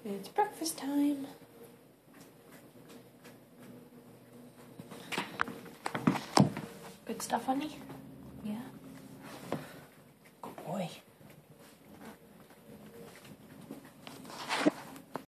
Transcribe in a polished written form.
It's breakfast time. Good stuff, honey? Yeah? Good boy.